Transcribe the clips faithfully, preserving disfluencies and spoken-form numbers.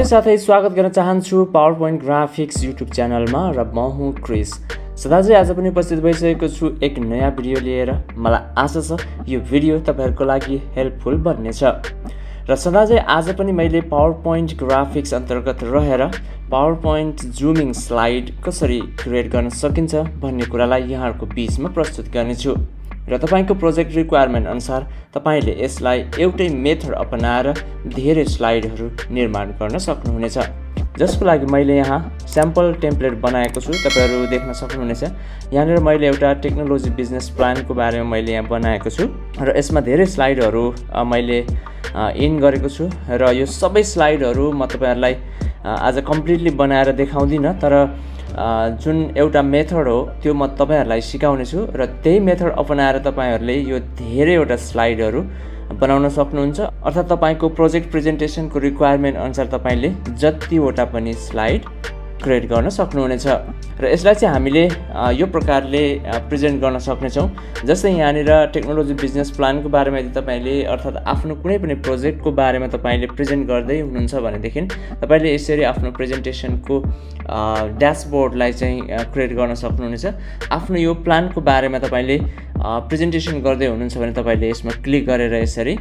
साथै स्वागत गर्न चाहन्छु पावरपोइन्ट ग्राफिक्स युट्युब च्यानलमा र म हुँ क्रिस। सदाझै आज पनि उपस्थित भइसकेको छु एक नयाँ भिडियो लिएर। मलाई आशा छ यो भिडियो तपाईहरुको लागि हेल्पफुल बन्नेछ। र सदाझै आज पनि मैले पावरपोइन्ट ग्राफिक्स अन्तर्गत रहेर पावरपोइन्ट जुमिङ स्लाइड कसरी क्रिएट गर्न सकिन्छ भन्ने कुरालाई यहाँहरुको बीचमा प्रस्तुत गर्नेछु। र तपाईको प्रोजेक्ट रिक्वायरमेन्ट अनुसार तपाईले यसलाई एउटै मेथड अपनाएर धेरै स्लाइडहरु निर्माण गर्न सक्नुहुनेछ। जसको लागि मैले यहाँ स्याम्पल टेम्प्लेट बनाएको छु, तपाईहरु देख्न सक्नुहुनेछ। यहाँनिर मैले एउटा टेक्नोलोजी बिजनेस प्लानको बारेमा मैले यहाँ बनाएको छु र यसमा धेरै स्लाइडहरु मैले इन गरेको छु र यो सबै स्लाइडहरु म तपाईहरुलाई आज कम्प्लिटली बनाएर देखाउँदिन, तर जुन एउटा मेथड हो त्यो म तपाईहरुलाई सिकाउने छु र त्यही मेथड अपनाएर तपाईहरुले यो धेरैवटा स्लाइडहरु बनाउन सक्नुहुन्छ। अर्थात तपाईको प्रोजेक्ट प्रेजेन्टेसनको रिक्वायरमेन्ट अनुसार तपाईले जतिवटा पनि स्लाइड क्रिएट गर्न सक्नुहुनेछ। र यसलाई चाहिँ हामीले यो प्रकारले प्रेजेन्ट गर्न सक्ने छौं। जस्तै यहाँनिर टेक्नोलोजी बिजनेस प्लानको बारेमा यदि तपाईले अर्थात आफ्नो कुनै पनि प्रोजेक्टको बारेमा तपाईले प्रेजेन्ट गर्दै हुनुहुन्छ भनेदेखि तपाईले यसरी आफ्नो प्रेजेन्टेसनको ड्याशबोर्डलाई चाहिँ क्रिएट गर्न सक्नुहुनेछ। आफ्नो यो प्लानको बारेमा तपाईले प्रेजेन्टेसन गर्दै हुनुहुन्छ भने तपाईले यसमा क्लिक गरेर यसरी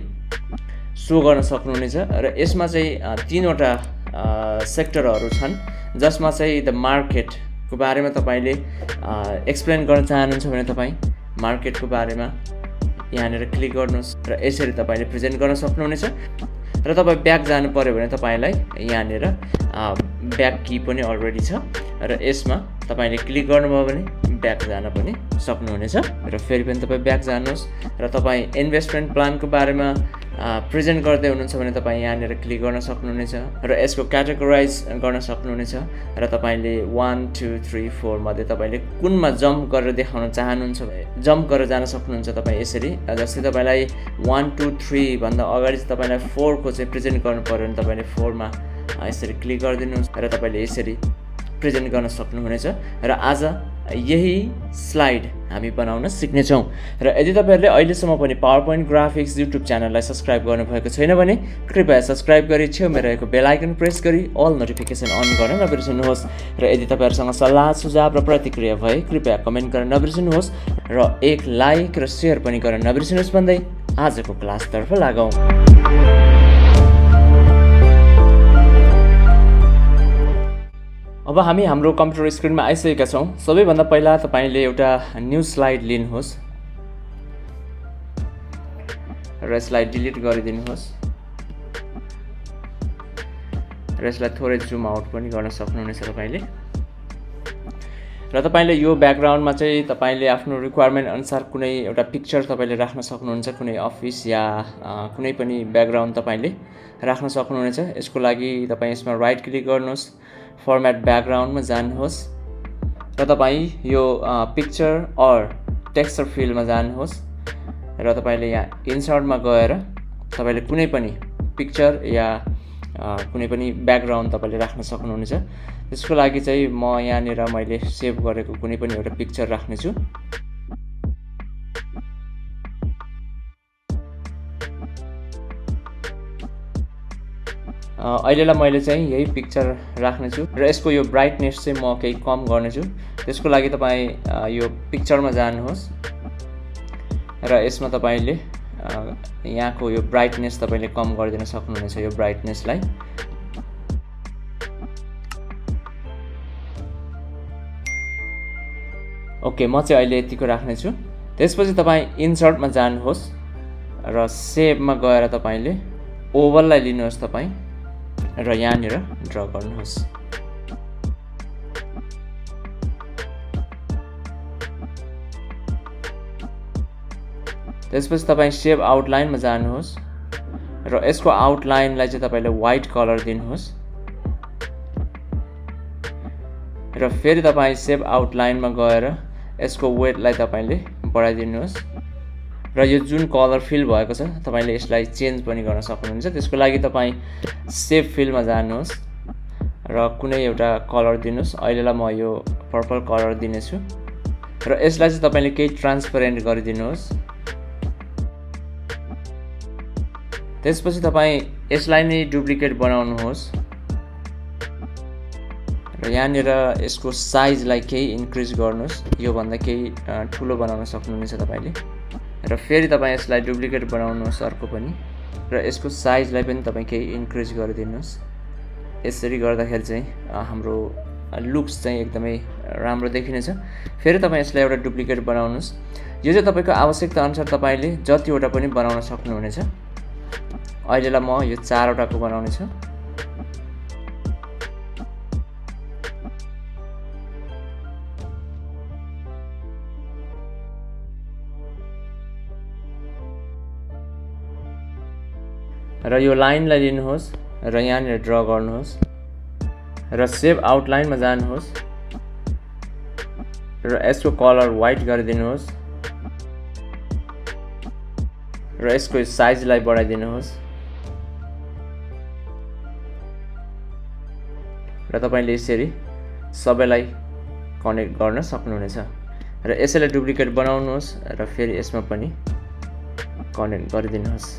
शो गर्न सक्नुहुनेछ। र यसमा चाहिँ तीनवटा सेक्टरहरु छन्, जसमा चाहिँ द मार्केट को बारेमा तपाईले एक्सप्लेन गर्न चाहनुहुन्छ भने तपाई मार्केटको बारेमा यहाँनिर क्लिक गर्नुस् र यसरी तपाईले प्रेजेन्ट गर्न सक्नुहुनेछ। र तपाई ब्याक जानु पर्यो भने तपाईलाई यहाँनिर ब्याक की पनि अलरेडी छ र यसमा तपाईले क्लिक गर्नुभयो भने ब्याक जान पनि सक्नुहुनेछ। र फेरि पनि तपाई ब्याक जानुहोस् र तपाई इन्भेस्टमेन्ट प्लानको बारेमा प्रेजेन्ट गर्दै हुनुहुन्छ भने तपाई यहाँनिर क्लिक गर्न सक्नुहुनेछ र यसको क्याटेगोराइज गर्न सक्नुहुनेछ र तपाईले one two three four मध्ये तपाईले कुनमा जम्प गरेर देखाउन चाहनुहुन्छ जम्प गरेर जान सक्नुहुन्छ तपाई यसरी। जस्तै तपाईलाई one two three भन्दा अगाडि तपाईलाई four को चाहिँ प्रेजेन्ट गर्नु पर्यो भने तपाईले four मा यसरी क्लिक गरिदिनुस् र तपाईले यसरी प्रेजेन्ट गर्न सक्नुहुनेछ। र आज यही स्लाइड हामी बनाउन सिक्ने छौं। र यदि तपाईहरुले अहिलेसम्म पनि पावरपोइन्ट ग्राफिक्स युट्युब च्यानललाई सब्स्क्राइब गर्नुभएको छैन भने कृपया सब्स्क्राइब गरी छेउमा रहेको बेल आइकन प्रेस गरी अल नोटिफिकेसन अन गर्न नबिर्सनुहोस्। र यदि तपाईहरुसँग सल्लाह सुझाव र प्रतिक्रिया भए कृपया कमेन्ट गर्न नबिर्सनुहोस् र एक लाइक र शेयर पनि गर्न नबिर्सनुहोस् भन्दै आजको क्लासतर्फ लागौं। अब हामी हाम्रो कम्प्युटर स्क्रिनमा आइसकेका छौं। सबैभन्दा पहिला तपाईले एउटा न्यू स्लाइड लिनुहोस् र यसलाई डिलिट गरिदिनुहोस् र यसलाई थोरै जुम आउट पनि गर्न सक्नुहुनेछ तपाईले। र तपाईले यो ब्याकग्राउन्डमा चाहिँ तपाईले आफ्नो रिक्वायरमेन्ट अनुसार कुनै एउटा पिक्चर तपाईले राख्न सक्नुहुन्छ, कुनै अफिस या कुनै पनि ब्याकग्राउन्ड तपाईले राख्न सक्नुहुनेछ। यसको लागि तपाई यसमा राइट क्लिक गर्नुहोस्, फर्मेट ब्याकग्राउन्डमा जानुहोस् र तपाई यो पिक्चर अर टेक्सचर फिल्डमा जानुहोस् र तपाईले यहाँ इन्सर्टमा गएर तपाईले कुनै पनि पिक्चर या कुनै पनि ब्याकग्राउन्ड तपाईले राख्न सक्नुहुनेछ। त्यसको लागि चाहिँ म यहाँनिर मैले सेभ गरेको कुनै पनि एउटा पिक्चर राख्ने छु। अहिलेलाई मैले चाहिँ यही पिक्चर राख्ने छु र यसको यो ब्राइटनेस चाहिँ म केही कम गर्ने छु। त्यसको लागि तपाई यो पिक्चरमा जानुहोस् र यसमा तपाईले यहाँको यो ब्राइटनेस तपाईले कम गरिदिन सक्नुहुनेछ, यो ब्राइटनेसलाई। ओके, म चाहिँ अहिले यतिको राख्ने छु। त्यसपछि तपाई इन्सर्टमा जानुहोस् र सेभमा गएर तपाईले ओभललाई लिनुहोस् तपाई र यहाँनिर ड्रा गर्नुहोस्। त्यसपछि तपाई सेभ आउटलाइनमा जानुहोस् र यसको आउटलाइनलाई चाहिँ तपाईले व्हाइट कलर दिनुहोस् र फेरि तपाई सेभ आउटलाइनमा गएर यसको वेटलाई तपाईले बढाइदिनुहोस् र यो जुन कलर फिल भएको छ तपाईले यसलाई चेन्ज पनि गर्न सक्नुहुन्छ। त्यसको लागि तपाई सेभ फिलमा जानुहोस् र कुनै एउटा कलर दिनुस्। अहिलेलाई म यो पर्पल कलर दिने छु र यसलाई चाहिँ तपाईले केही ट्रान्सपेरेन्ट गरिदिनुहोस्। त्यसपछि तपाई यसलाई नै डुप्लिकेट बनाउनुहोस् र यहाँनिर यसको साइजलाई केही इन्क्रिज गर्नुहोस्, यो भन्दा केही ठुलो बनाउन सक्नुहुनेछ तपाईले। र फेरि तपाईँ यसलाई डुप्लिकेट बनाउनुहोस् अर्को पनि, र यसको साइजलाई पनि तपाईँ केही इन्क्रिज गरिदिनुहोस्। यसरी गर्दाखेरि चाहिँ हाम्रो लुक्स चाहिँ एकदमै राम्रो देखिनेछ। फेरि तपाईँ यसलाई एउटा डुप्लिकेट बनाउनुहोस्। यो चाहिँ तपाईँको आवश्यकता अनुसार तपाईँले जतिवटा पनि बनाउन सक्नुहुनेछ। अहिलेलाई म यो चारवटाको बनाउने छु। र यो लाइनलाई लिनुहोस् र यहाँनिर ड्र गर्नुहोस् र सेभ आउटलाइनमा जानुहोस् र यसको कलर व्हाइट गरिदिनुहोस् र यसको साइजलाई बढाइदिनुहोस् र तपाईले यसरी सबैलाई कनेक्ट गर्न सक्नुहुनेछ। र यसैलाई डुप्लिकेट बनाउनुहोस् र फेरि यसमा पनि कनेक्ट गरिदिनुहोस्।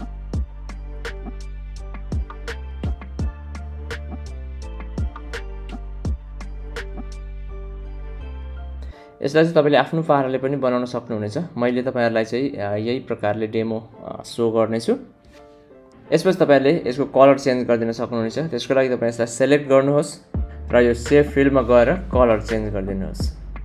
यसलाई चाहिँ तपाईले आफ्नो पाराले पनि बनाउन सक्नुहुनेछ। मैले तपाईहरुलाई चाहिँ यही प्रकारले डेमो शो गर्नेछु। यसपछि तपाईले यसको कलर चेन्ज गरिदिन सक्नुहुनेछ। त्यसको लागि तपाई यसलाई सिलेक्ट गर्नुहोस् र यो सेभ फिल्डमा गएर कलर चेन्ज गरिदिनुहोस्।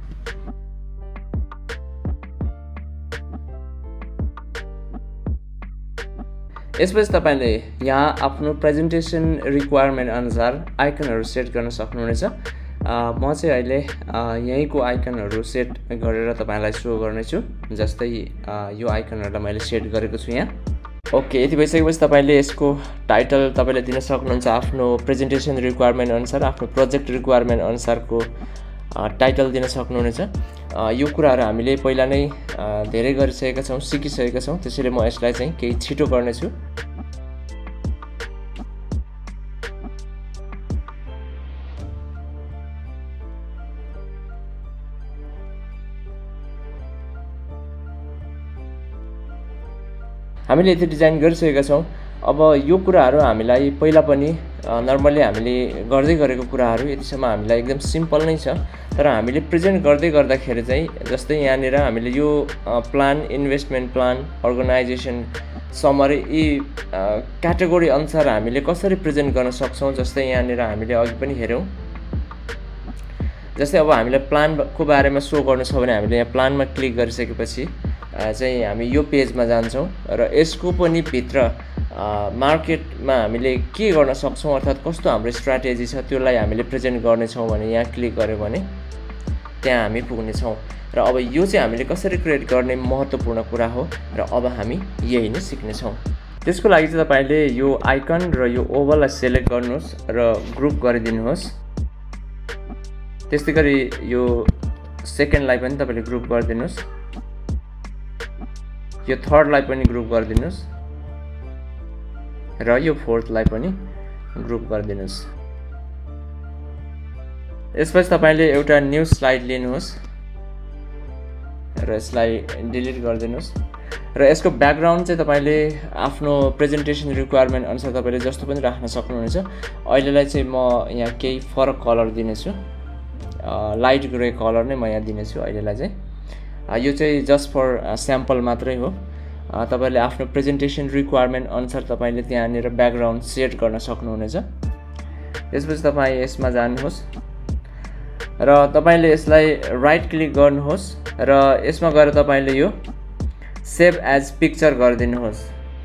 यसपछि तपाईले यहाँ आफ्नो प्रेजेन्टेसन रिक्वायरमेन्ट अनुसार आइकनहरु सेट गर्न सक्नुहुनेछ। म चाहिँ अहिले यहीँको आइकनहरु सेट गरेर तपाईलाई शो गर्नेछु। जस्तै यो आइकनहरुलाई मैले सेट गरेको छु यहाँ। ओके, यति भइसकेपछि तपाईले यसको टाइटल तपाईले दिन सक्नुहुन्छ आफ्नो प्रेजेन्टेसन रिक्वायरमेन्ट अनुसार, आफ्नो प्रोजेक्ट रिक्वायरमेन्ट अनुसारको टाइटल दिन सक्नुहुनेछ। यो कुराहरु हामीले पहिला नै धेरै गरिसकेका छौं, सिकिसकेका छौं। त्यसैले म यसलाई चाहिँ केही छिटो गर्नेछु। हामीले यति डिजाइन गरिसकेका छौं। अब यो कुराहरु हामीलाई पहिला पनि नर्मली हामीले गर्दै गरेको कुराहरु यतिसम्म हामीलाई एकदम सिम्पल नै छ। तर हामीले प्रेजेन्ट गर्दै गर्दाखेरि चाहिँ जस्तै यहाँनिर हामीले यो plan, investment plan, organisation, summary यी क्याटेगोरी अनुसार हामीले कसरी प्रेजेन्ट गर्न सक्छौं। जस्तै यहाँनिर हामीले अघि पनि हेर्यौं। जस्तै अब हामीले प्लानको बारेमा शो गर्नु छ भने हामीले यहाँ प्लानमा क्लिक गरिसकेपछि चाहिँ हामी यो पेजमा जान्छौं र यसको पनि भित्र मार्केटमा हामीले के गर्न सक्छौं अर्थात कस्तो हाम्रो स्ट्र्याटेजी छ त्यसलाई हामीले प्रेजेन्ट गर्ने छौं भने यहाँ क्लिक गर्यो भने त्यहाँ हामी पुग्ने छौं। र अब यो चाहिँ हामीले कसरी क्रिएट गर्ने महत्त्वपूर्ण कुरा हो र अब हामी यही नै सिक्ने छौं। त्यसको लागि चाहिँ तपाईले यो आइकन र यो ओभललाई सिलेक्ट गर्नुहोस् र ग्रुप गरिदिनुहोस्। त्यस्तै गरी यो सेकेन्डलाई पनि तपाईले ग्रुप गरिदिनुहोस्। यो थर्डलाई पनि ग्रुप गरिदिनुहोस् र यो फोर्थलाई पनि ग्रुप गरिदिनुहोस्। यसपछि तपाईले एउटा न्यू स्लाइड लिनुहोस् र यसलाई डिलिट गरिदिनुहोस् र यसको ब्याकग्राउन्ड चाहिँ तपाईले आफ्नो प्रेजेन्टेसन रिक्वायरमेन्ट अनुसार तपाईले जस्तो पनि राख्न सक्नुहुनेछ। अहिलेलाई चाहिँ म यहाँ केही फरक कलर दिनेछु। लाइट ग्रे कलर नै म यहाँ दिनेछु अहिलेलाई चाहिँ। यो चाहिँ जस्ट फर स्याम्पल मात्रै हो। तपाईले आफ्नो प्रेजेन्टेसन रिक्वायरमेन्ट अनुसार तपाईले त्यहाँनिर ब्याकग्राउन्ड सेट गर्न सक्नुहुनेछ। त्यसपछि तपाई यसमा जानुहोस् र तपाईले यसलाई राइट क्लिक गर्नुहोस् र यसमा गएर तपाईले यो सेभ एज पिक्चर गरिदिनुहोस्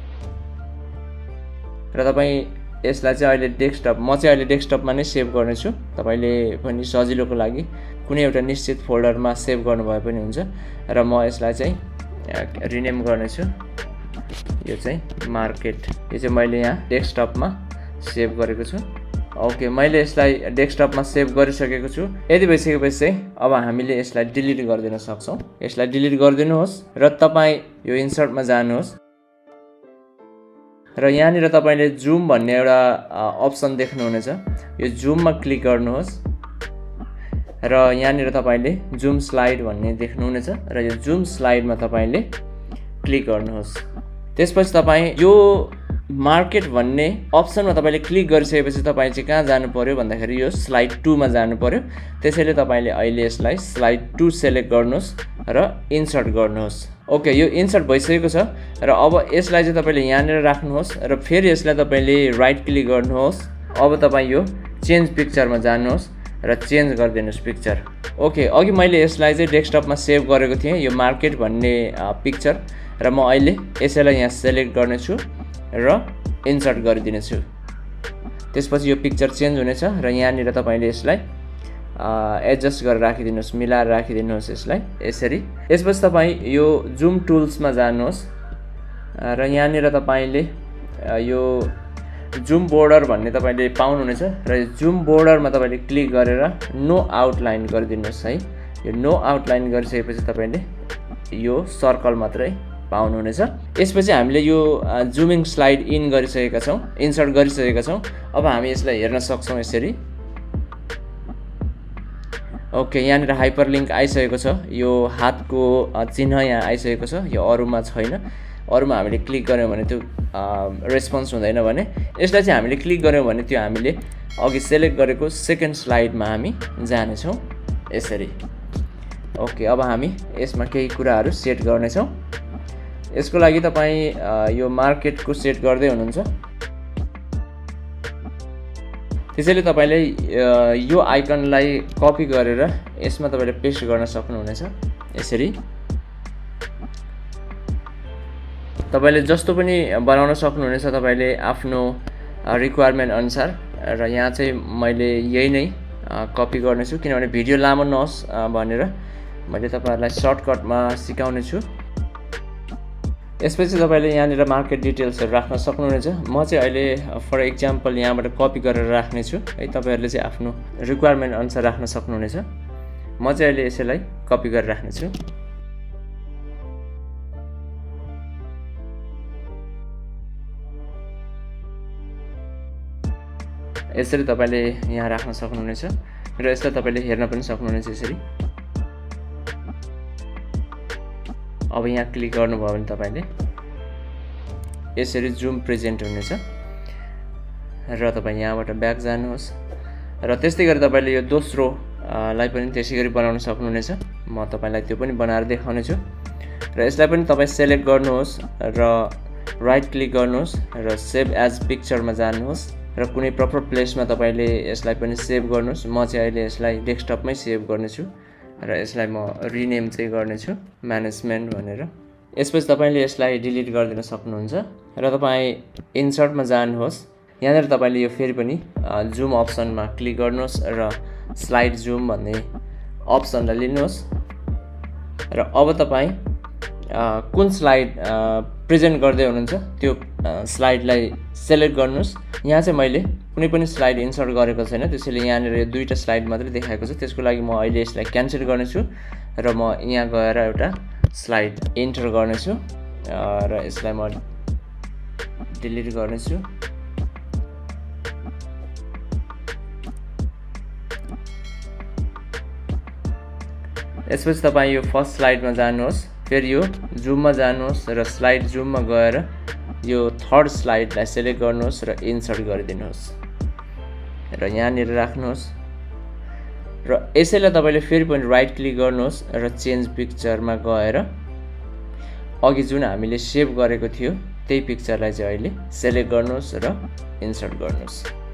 र तपाई यसलाई चाहिँ अहिले डेस्कटप म चाहिँ अहिले डेस्कटपमा नै सेभ गर्नेछु। तपाईले पनि सजिलोको लागि कुनै एउटा निश्चित फोल्डरमा सेभ गर्नुभए पनि हुन्छ र म यसलाई चाहिँ रिनेम गर्नेछु। यो चाहिँ मार्केट, यो चाहिँ मैले यहाँ डेस्कटपमा सेभ गरेको छु। ओके, मैले यसलाई डेस्कटपमा सेभ गरिसकेको छु। यदि भइसकेपछि चाहिँ अब हामीले यसलाई डिलिट गरिदिन सक्छौं। यसलाई डिलिट गरिदिनुहोस् र तपाई यो इन्सर्टमा जानुहोस् र यहाँनिर तपाईले जुम भन्ने एउटा अप्सन देख्नुहुनेछ। यो जुममा क्लिक गर्नुहोस् र यहाँनिर तपाईले जुम स्लाइड भन्ने देख्नुहुनेछ र यो जुम स्लाइडमा तपाईले क्लिक गर्नुहोस्। त्यसपछि तपाई यो मार्केट भन्ने अप्सनमा तपाईले क्लिक गरिसकेपछि तपाईं चाहिँ कहाँ जानु पर्यो भन्दाखेरि यो स्लाइड टू मा जानु पर्यो। त्यसैले तपाईले अहिले यसलाई स्लाइड टू सेलेक्ट गर्नुहोस् र इन्सर्ट गर्नुहोस्। ओके, यो इन्सर्ट भइसकेको छ र अब यसलाई चाहिँ तपाईले यहाँनिर राख्नुहोस् र फेरि यसलाई तपाईले राइट क्लिक गर्नुहोस्। अब तपाईँ यो चेन्ज पिक्चरमा जानुहोस् र चेन्ज गरिदिनुहोस् पिक्चर। ओके, अघि मैले यसलाई चाहिँ डेस्कटपमा सेभ गरेको थिएँ यो मार्केट भन्ने पिक्चर र म अहिले यसैलाई यहाँ सेलेक्ट गर्नेछु र इन्सर्ट गरिदिनेछु। त्यसपछि यो पिक्चर चेन्ज हुनेछ र यहाँनिर तपाईले यसलाई एडजस्ट गरेर राखिदिनुहोस्, मिलाएर राखिदिनुहोस् यसलाई यसरी। यसपछि तपाईँ यो जुम टुल्समा जानुहोस् र यहाँनिर तपाईले यो जुम बोर्डर भन्ने तपाईले पाउनुहुनेछ र जुम बोर्डरमा तपाईले क्लिक गरेर नो आउटलाइन गरिदिनुहोस् है। यो नो आउटलाइन गरिसकेपछि तपाईले यो सर्कल मात्रै पाउनुहुनेछ। यसपछि हामीले यो जुमिङ स्लाइड इन गरिसकेका छौँ, इन्सर्ट गरिसकेका छौँ। अब हामी यसलाई हेर्न सक्छौँ यसरी। ओके, यहाँनिर हाइपरलिङ्क आइसकेको छ, यो हातको चिन्ह यहाँ आइसकेको छ, यो अरूमा छैन। अरूमा हामीले क्लिक गऱ्यौँ भने त्यो रेस्पोन्स हुँदैन भने यसलाई चाहिँ हामीले क्लिक गऱ्यौँ भने त्यो हामीले अघि सेलेक्ट गरेको सेकेन्ड स्लाइडमा हामी जानेछौँ यसरी। ओके, अब हामी यसमा केही कुराहरू सेट गर्नेछौँ। यसको लागि तपाईँ यो मार्केटको सेट गर्दै हुनुहुन्छ, त्यसैले तपाईँले यो आइकनलाई कपी गरेर यसमा तपाईँले पेस्ट गर्न सक्नुहुनेछ यसरी। तपाईले जस्तो पनि बनाउन सक्नुहुनेछ तपाईले आफ्नो रिक्वायरमेन्ट अनुसार र यहाँ चाहिँ मैले यही नै कपी गर्नेछु किनभने भिडियो लामो नहोस् भनेर मैले तपाईहरुलाई सर्टकटमा सिकाउने छु। यसपछि तपाईले यहाँनिर मार्केट डिटेल्सहरु राख्न सक्नुहुनेछ। म चाहिँ अहिले फर एक्जाम्पल यहाँबाट कपी गरेर राख्ने छु है, तपाईहरुले चाहिँ आफ्नो रिक्वायरमेन्ट अनुसार राख्न सक्नुहुनेछ। म चाहिँ अहिले यसैलाई कपी गरेर राख्ने छु। यसरी तपाईले यहाँ राख्न सक्नुहुनेछ र यसलाई तपाईले हेर्न पनि सक्नुहुनेछ यसरी। अब यहाँ क्लिक गर्नुभयो भने तपाईले यसरी जुम प्रेजेन्ट हुनेछ र तपाई यहाँबाट ब्याक जानुहोस् र त्यस्तै गरी तपाईले यो दोस्रो लाई पनि त्यसै गरी बनाउन सक्नुहुनेछ। म तपाईलाई त्यो पनि बनाएर देखाउने छु र यसलाई पनि तपाई सेलेक्ट गर्नुहोस् र राइट क्लिक गर्नुहोस् र सेभ एज पिक्चरमा जानुहोस् र कुनै प्रपर प्लेसमा तपाईले यसलाई पनि सेभ गर्नुहोस्। म चाहिँ अहिले यसलाई डेस्कटपमै सेभ गर्नेछु र यसलाई म रिनेम चाहिँ गर्नेछु म्यानेजमेन्ट भनेर। यसपछि तपाईले यसलाई डिलिट गरिदिन सक्नुहुन्छ र तपाई इन्सर्टमा जानुहोस्। यहाँनिर तपाईले यो फेरि पनि जुम अप्सनमा क्लिक गर्नुहोस् र स्लाइड जुम भन्ने अप्सनलाई लिनुहोस् र अब तपाई कुन स्लाइड प्रेजेन्ट गर्दै हुनुहुन्छ त्यो स्लाइडलाई सेलेक्ट गर्नुहोस्। यहाँ चाहिँ मैले कुनै पनि स्लाइड इन्सर्ट गरेको छैन, त्यसैले यहाँनिर यो दुईटा स्लाइड मात्रै देखाएको छ। त्यसको लागि म अहिले यसलाई क्यान्सल गर्नेछु र म यहाँ गएर एउटा स्लाइड इन्टर गर्नेछु र यसलाई म डिलिट गर्नेछु। यसपछि तपाईँ यो फर्स्ट स्लाइडमा जानुहोस्, फेरि यो जुममा जानुहोस् र स्लाइड जुममा गएर यो थर्ड स्लाइडलाई सेलेक्ट गर्नुहोस् र इन्सर्ट गरिदिनुहोस् र यहाँनिर राख्नुहोस् र यसैलाई तपाईले फेरि पनि राइट क्लिक गर्नुहोस् र चेन्ज पिक्चरमा गएर अघि जुन हामीले सेभ गरेको थियो त्यही पिक्चरलाई चाहिँ अहिले सेलेक्ट गर्नुहोस् र इन्सर्ट गर्नुहोस्।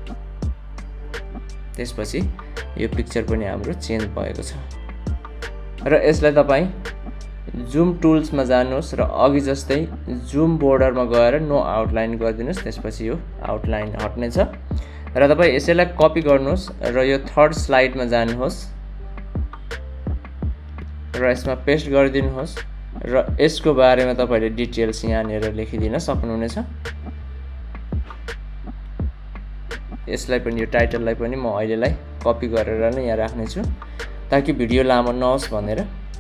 त्यसपछि यो पिक्चर पनि हाम्रो चेन्ज भएको छ र यसलाई तपाईँ जुम टुल्समा जानुहोस् र अघि जस्तै जुम बोर्डरमा गएर नो आउटलाइन गरिदिनुहोस्। त्यसपछि यो आउटलाइन हट्नेछ र तपाईँ यसैलाई कपी गर्नुहोस् र यो थर्ड स्लाइडमा जानुहोस् र यसमा पेस्ट गरिदिनुहोस् र यसको बारेमा तपाईले डिटेल्स यहाँनिर लेखिदिन सक्नुहुनेछ। यसलाई पनि यो टाइटललाई पनि म अहिलेलाई कपी गरेर नै यहाँ राख्नेछु ताकि भिडियो लामो नहोस् भनेर।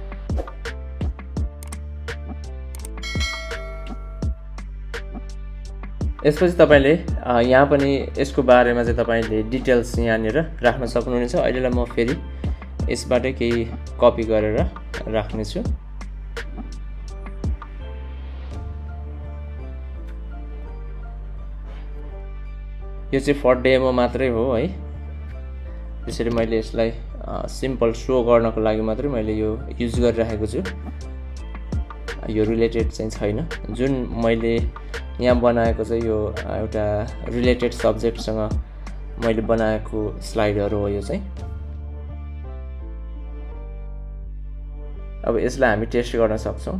यसपछि तपाईले यहाँ पनि यसको बारेमा चाहिँ तपाईले डिटेल्स यहाँनिर राख्न सक्नुहुनेछ। अहिलेलाई म फेरि यसबाटै केही कपी गरेर राख्नेछु। यो चाहिँ फर डेमो मात्रै हो है। त्यसरी मैले यसलाई सिम्पल सो गर्नको लागि मात्रै मैले यो युज गरिरहेको छु। यो रिलेटेड चाहिँ छैन। जुन मैले यहाँ बनाएको चाहिँ यो एउटा रिलेटेड सब्जेक्टसँग मैले बनाएको स्लाइडहरू हो यो चाहिँ। अब यसलाई हामी टेस्ट गर्न सक्छौँ।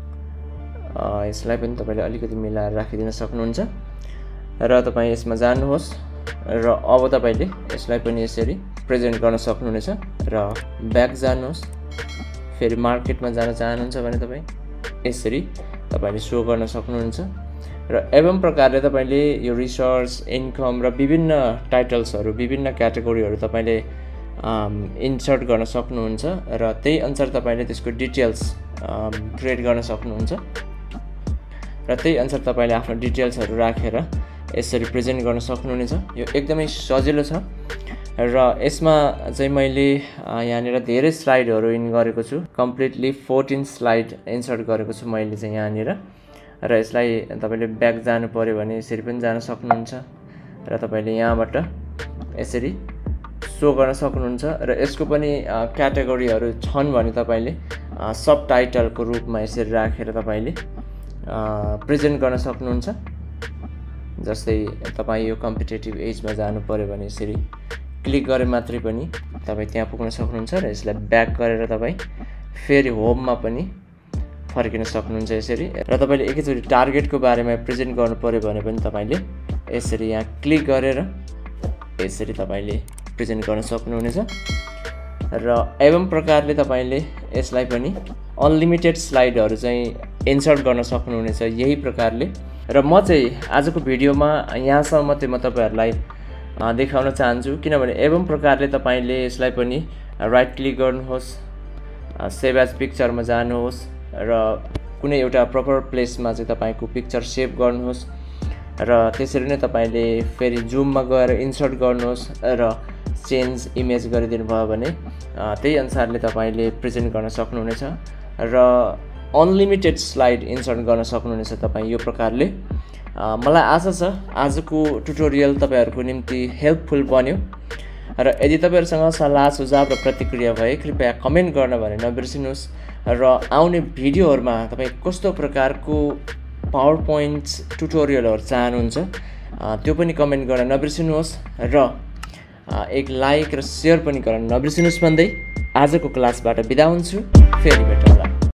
यसलाई पनि तपाईले अलिकति मिलाएर राखिदिन सक्नुहुन्छ र तपाईँ यसमा जानुहोस् र अब तपाईले यसलाई पनि यसरी प्रेजेन्ट गर्न सक्नुहुनेछ र ब्याक जानुहोस्। फेरि मार्केटमा जान चाहनुहुन्छ भने तपाईँ यसरी तपाईले सो गर्न सक्नुहुन्छ र एवं प्रकारले तपाईले यो रिसर्च, इन्कम र विभिन्न टाइटल्सहरू, विभिन्न क्याटेगोरीहरू तपाईले इन्सर्ट गर्न सक्नुहुन्छ र त्यही अनुसार तपाईले त्यसको डिटेल्स क्रिएट गर्न सक्नुहुन्छ र त्यही अनुसार तपाईले आफ्नो डिटेल्सहरू राखेर यसरी प्रेजेन्ट गर्न सक्नुहुनेछ। यो एकदमै सजिलो छ र यसमा चाहिँ मैले यहाँनिर धेरै स्लाइडहरू इन गरेको छु। कम्प्लिटली फोर्टिन स्लाइड इन्सर्ट गरेको छु मैले चाहिँ यहाँनिर र यसलाई तपाईले ब्याक जानु पर्यो भने यसरी पनि जान सक्नुहुन्छ र तपाईले यहाँबाट यसरी सो गर्न सक्नुहुन्छ र यसको पनि क्याटेगोरीहरू छन् भने तपाईले सब टाइटलको रूपमा यसरी राखेर तपाईले प्रेजेन्ट गर्न सक्नुहुन्छ। जस्तै तपाईँ यो कम्पिटेटिभ एजमा जानु पर्यो भने यसरी क्लिक गरे मात्रै पनि तपाईँ त्यहाँ पुग्न सक्नुहुन्छ र यसलाई ब्याक गरेर तपाईँ फेरि होममा पनि फर्किन सक्नुहुन्छ यसरी। र तपाईले एकैचोटि टार्गेटको बारेमा प्रेजेन्ट गर्नु पर्यो भने पनि तपाईले यसरी यहाँ क्लिक गरेर यसरी तपाईले प्रेजेन्ट गर्न सक्नुहुनेछ र एवं प्रकारले तपाईले यसलाई पनि अनलिमिटेड स्लाइडहरू चाहिँ इन्सर्ट गर्न सक्नुहुनेछ यही प्रकारले। र म चाहिँ आजको भिडियोमा यहाँसम्म मात्रै म तपाईहरुलाई देखाउन चाहन्छु, किनभने एवं प्रकारले तपाईले यसलाई पनि राइट क्लिक गर्नुहोस्, सेभ एज पिक्चरमा जानुहोस् र कुनै एउटा प्रपर प्लेसमा चाहिँ तपाईको पिक्चर सेभ गर्नुहोस् र त्यसरी नै तपाईले फेरि जुममा गएर इन्सर्ट गर्नुहोस् र चेन्ज इमेज गरिदिनु भयो भने त्यही अनुसारले तपाईले प्रेजेन्ट गर्न सक्नुहुनेछ र अनलिमिटेड स्लाइड इन्सर्ट गर्न सक्नुहुनेछ तपाईँ यो प्रकारले। मलाई आशा छ आजको ट्युटोरियल तपाईहरुको निम्ति हेल्पफुल बन्यो र यदि तपाईहरुसँग सल्लाह सुझाव र प्रतिक्रिया भए कृपया कमेन्ट गर्न भने नबिर्सिनुहोस् र आउने भिडियोहरुमा तपाई कस्तो प्रकारको पावर पोइन्ट ट्युटोरियलहरु चाहनुहुन्छ त्यो पनि कमेन्ट गर्न नबिर्सिनुहोस् र एक लाइक र शेयर पनि गर्न नबिर्सिनुहोस् भन्दै आजको क्लासबाट बिदा हुन्छु। फेरि भेटौँला।